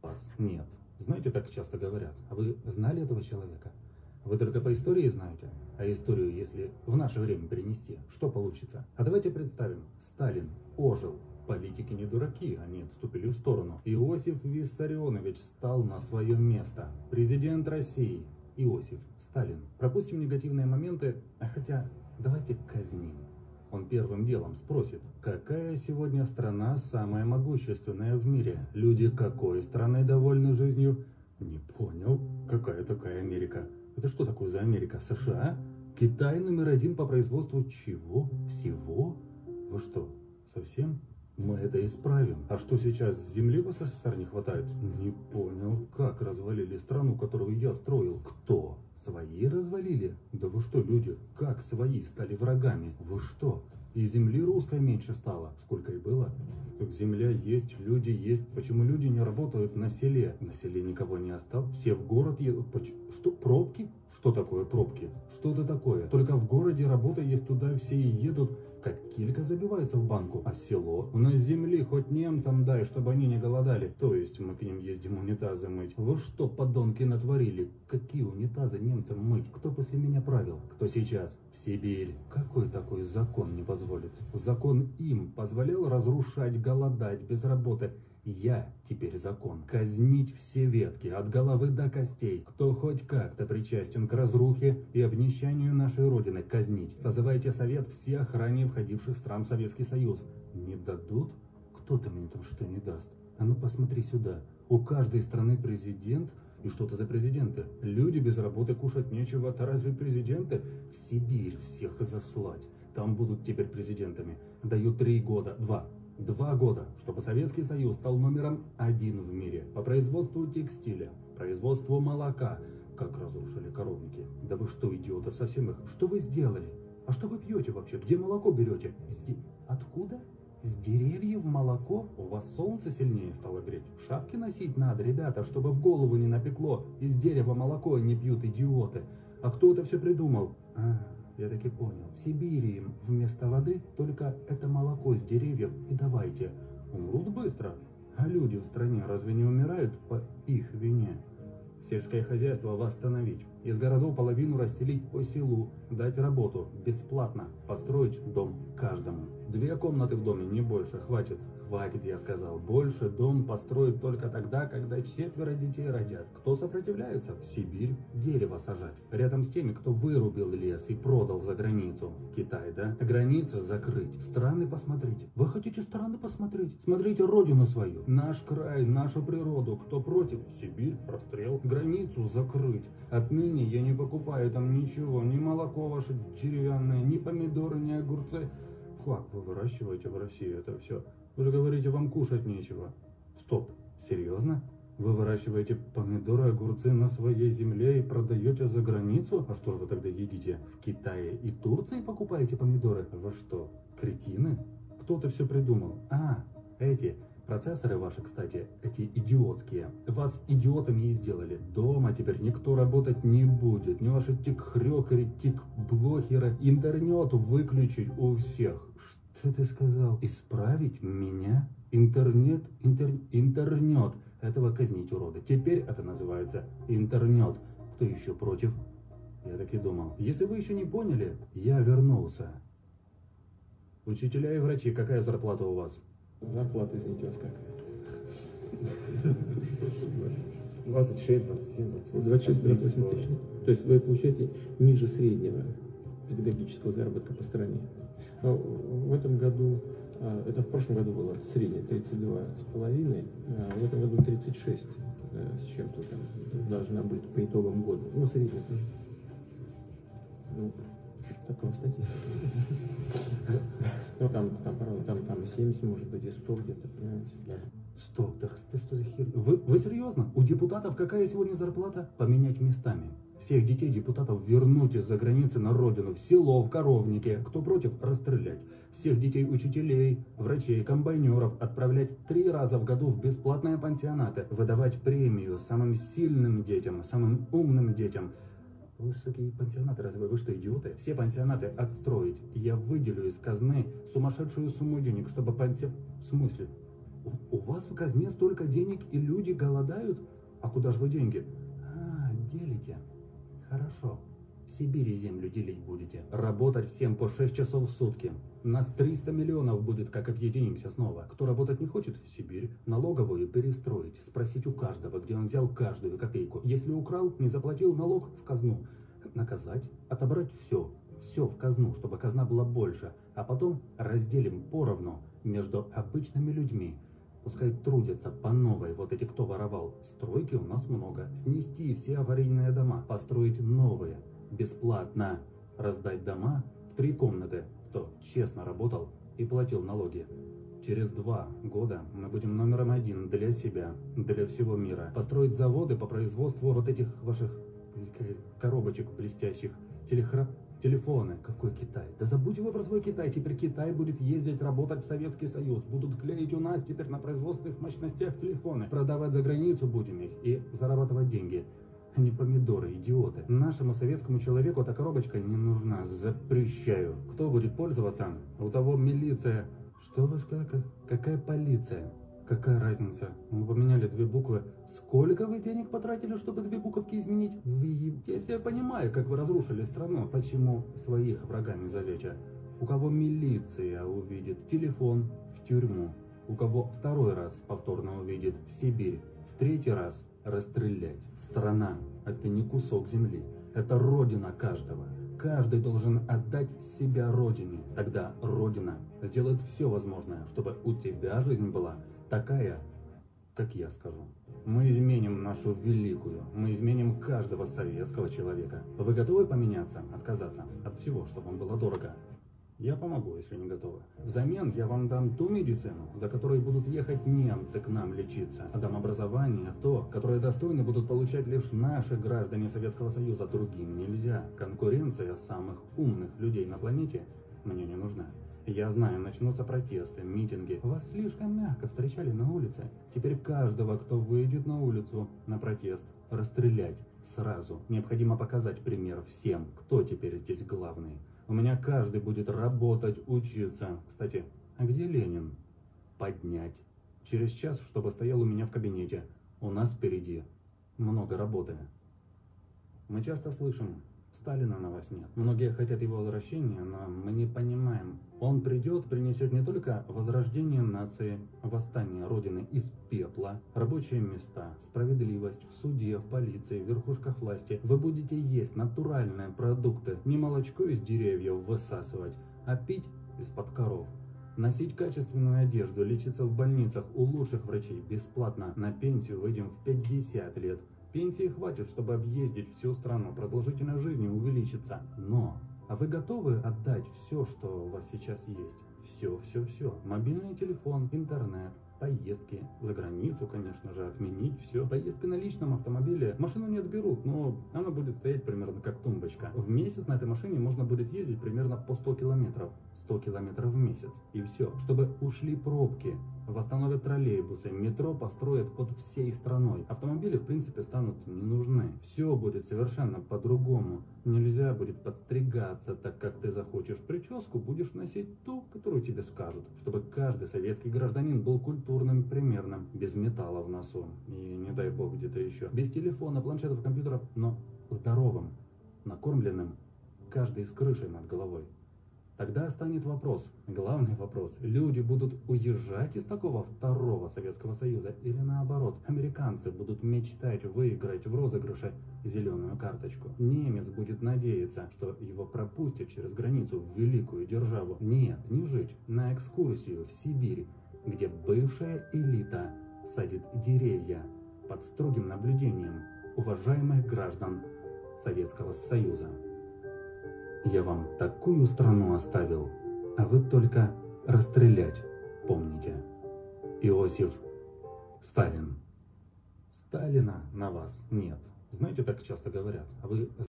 вас нет. Знаете, так часто говорят. А вы знали этого человека? Вы только по истории знаете? А историю, если в наше время перенести, что получится? А давайте представим, Сталин ожил. Политики не дураки, они отступили в сторону. Иосиф Виссарионович стал на свое место. Президент России Иосиф Сталин. Пропустим негативные моменты, а хотя давайте казним. Он первым делом спросит, какая сегодня страна самая могущественная в мире? Люди какой страны довольны жизнью? Не понял, какая такая Америка? Это что такое за Америка? США? Китай №1 по производству чего? Всего? Вы что, совсем? Мы это исправим. А что сейчас, земли в СССР не хватает? Не понял. Как развалили страну, которую я строил? Кто? Свои развалили? Да вы что, люди, как свои стали врагами? Вы что? И земли русской меньше стало. Сколько и было? Так земля есть, люди есть. Почему люди не работают на селе? На селе никого не осталось. Все в город едут. Что, пробки? Что такое пробки? Что это такое? Только в городе работа есть, туда все и едут. Как килька забивается в банку. А село? У нас земли хоть немцам дай, чтобы они не голодали. То есть мы к ним ездим унитазы мыть. Вы что, подонки, натворили? Какие унитазы немцам мыть? Кто после меня правил? Кто сейчас? В Сибирь. Какой такой закон не позволит? Закон им позволял разрушать, голодать, без работы. Я теперь закон. Казнить все ветки, от головы до костей. Кто хоть как-то причастен к разрухе и обнищанию нашей Родины, казнить. Созывайте совет всех ранее входивших стран в Советский Союз. Не дадут? Кто-то мне там что не даст. А ну посмотри сюда. У каждой страны президент. И что-то за президенты. Люди без работы, кушать нечего. Это разве президенты? В Сибирь всех заслать. Там будут теперь президентами. Даю 3 года. 2 года, чтобы Советский Союз стал №1 в мире по производству текстиля, производству молока. Как разрушили коровники. Да вы что, идиоты, совсем их? Что вы сделали? А что вы пьете вообще? Где молоко берете? Откуда? С деревьев молоко? У вас солнце сильнее стало греть? Шапки носить надо, ребята, чтобы в голову не напекло. Из дерева молоко не пьют, идиоты. А кто это все придумал? Я таки понял. В Сибири им вместо воды только это молоко с деревьев и давайте. Умрут быстро. А люди в стране разве не умирают по их вине? Сельское хозяйство восстановить. Из городов половину расселить по селу. Дать работу бесплатно. Построить дом каждому. 2 комнаты в доме, не больше. Хватит. Хватит, я сказал. Больше дом построить только тогда, когда 4 детей родят. Кто сопротивляется? В Сибирь дерево сажать. Рядом с теми, кто вырубил лес и продал за границу. Китай, да? Границы закрыть. Страны посмотрите. Вы хотите страны посмотреть? Смотрите родину свою. Наш край, нашу природу. Кто против? Сибирь, расстрел. Границу закрыть. Отныне я не покупаю там ничего. Ни молоко ваше деревянное, ни помидоры, ни огурцы. Как вы выращиваете в России это все? Вы же говорите, вам кушать нечего. Стоп, серьезно? Вы выращиваете помидоры, огурцы на своей земле и продаете за границу? А что же вы тогда едите? В Китае и Турции покупаете помидоры? Вы что, кретины? Кто-то все придумал. Эти процессоры ваши, кстати, эти идиотские, вас идиотами и сделали. Дома теперь никто работать не будет. Ни ваши тик-хрёкеры, тик-блохеры. Интернет выключить у всех. Что ты сказал? Исправить меня? Интернет? Этого казнить, уроды. Теперь это называется интернет. Кто еще против? Я так и думал. Если вы еще не поняли, я вернулся. Учителя и врачи, какая зарплата у вас? Зарплата, извините, у вас какая? 26, 27, 28. 26, 28 тысяч. То есть вы получаете ниже среднего педагогического заработка по стране. Но в этом году, это в прошлом году было среднее 32,5, а в этом году 36 с чем-то там должна быть по итогам года. Ну, среднее тоже. Ну, такова статистика. Ну, там 70, может быть, и 100 где-то, понимаете. Стоп, да что за херня? Вы серьезно? У депутатов какая сегодня зарплата? Поменять местами. Всех детей депутатов вернуть из-за границы на родину, в село, в коровнике. Кто против? Расстрелять. Всех детей учителей, врачей, комбайнеров отправлять 3 раза в году в бесплатные пансионаты. Выдавать премию самым сильным детям, самым умным детям. Высокие пансионаты, разве вы что, идиоты? Все пансионаты отстроить. Я выделю из казны сумасшедшую сумму денег, чтобы В смысле? У вас в казне столько денег и люди голодают? А куда же вы деньги? Делите. Хорошо. В Сибири землю делить будете. Работать всем по 6 часов в сутки. Нас 300 миллионов будет, как объединимся снова. Кто работать не хочет, в Сибирь. Налоговую перестроить. Спросить у каждого, где он взял каждую копейку. Если украл, не заплатил налог, в казну. Наказать, отобрать все. Все в казну, чтобы казна была больше. А потом разделим поровну между обычными людьми. Пускай трудятся по новой вот эти, кто воровал. Стройки у нас много. Снести все аварийные дома, построить новые. Бесплатно раздать дома в 3 комнаты, кто честно работал и платил налоги. Через 2 года мы будем номером 1 для себя, для всего мира. Построить заводы по производству вот этих ваших коробочек блестящих, телефоны. Какой Китай? Да забудьте вы про свой Китай. Теперь Китай будет ездить работать в Советский Союз. Будут клеить у нас теперь на производственных мощностях телефоны. Продавать за границу будем их и зарабатывать деньги. А не помидоры, идиоты. Нашему советскому человеку эта коробочка не нужна. Запрещаю. Кто будет пользоваться? У того милиция. Что вы сказали? Какая полиция? Какая разница? Мы поменяли 2 буквы. Сколько вы денег потратили, чтобы 2 буковки изменить? Я все понимаю, как вы разрушили страну. Почему своих врагами зовете? У кого милиция увидит телефон, в тюрьму. У кого 2-й раз повторно увидит, в Сибирь. В 3-й раз расстрелять. Страна – это не кусок земли. Это родина каждого. Каждый должен отдать себя родине. Тогда родина сделает все возможное, чтобы у тебя жизнь была такая, как я скажу. Мы изменим нашу великую, мы изменим каждого советского человека. Вы готовы поменяться, отказаться от всего, чтобы вам было дорого? Я помогу, если не готовы. Взамен я вам дам ту медицину, за которой будут ехать немцы к нам лечиться. А дам образование то, которое достойно будут получать лишь наши граждане Советского Союза. Другим нельзя. Конкуренция самых умных людей на планете мне не нужна. Я знаю, начнутся протесты, митинги. Вас слишком мягко встречали на улице. Теперь каждого, кто выйдет на улицу на протест, расстрелять сразу. Необходимо показать пример всем, кто теперь здесь главный. У меня каждый будет работать, учиться. Кстати, а где Ленин? Поднять. Через час, чтобы стоял у меня в кабинете. У нас впереди много работы. Мы часто слышим, Сталина на вас нет. Многие хотят его возвращения, но мы не понимаем. Он придет, принесет не только возрождение нации, восстание Родины из пепла, рабочие места, справедливость в суде, в полиции, в верхушках власти. Вы будете есть натуральные продукты, не молочко из деревьев высасывать, а пить из-под коров. Носить качественную одежду, лечиться в больницах у лучших врачей бесплатно. На пенсию выйдем в 50 лет. Пенсии хватит, чтобы объездить всю страну, продолжительность жизни увеличится. Но, а вы готовы отдать все, что у вас сейчас есть? Все. Мобильный телефон, интернет, поездки за границу, конечно же, отменить все. Поездки на личном автомобиле. Машину не отберут, но она будет стоять примерно как тумбочка. В месяц на этой машине можно будет ездить примерно по 100 километров. 100 километров в месяц. И все. Чтобы ушли пробки, восстановят троллейбусы, метро построят под всей страной. Автомобили, в принципе, станут не нужны. Все будет совершенно по-другому. Нельзя будет подстригаться так, как ты захочешь. Прическу будешь носить ту, которую тебе скажут. Чтобы каждый советский гражданин был культурным, примерным, без металла в носу. И не дай бог где-то еще. Без телефона, планшетов, компьютеров, но здоровым, накормленным, каждый с крышей над головой. Тогда станет вопрос, главный вопрос, люди будут уезжать из такого второго Советского Союза или наоборот, американцы будут мечтать выиграть в розыгрыше зеленую карточку. Немец будет надеяться, что его пропустят через границу в великую державу. Нет, не жить на экскурсию в Сибирь, где бывшая элита садит деревья под строгим наблюдением уважаемых граждан Советского Союза. Я вам такую страну оставил, а вы только расстрелять помните. Иосиф Сталин. Сталина на вас нет. Знаете, так часто говорят, а вы